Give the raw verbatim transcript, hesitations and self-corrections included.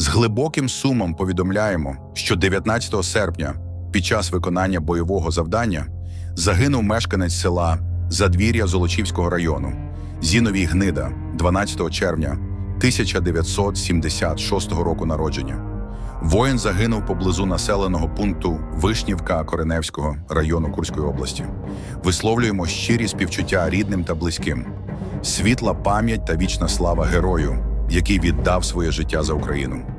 глибоким сумом повідомляємо, що дев'ятнадцятого серпня під час виконання бойового завдання загинув мешканець села Задвір'я Золочівського району Зіновій Гнида дванадцятого червня тисяча дев'ятсот сімдесят шостого року народження. Воїн загинув поблизу населеного пункту Вишнівка Кореневського району Курської області. Висловлюємо щирі співчуття рідним та близьким. Світла пам'ять та вічна слава герою, який віддав своє життя за Україну.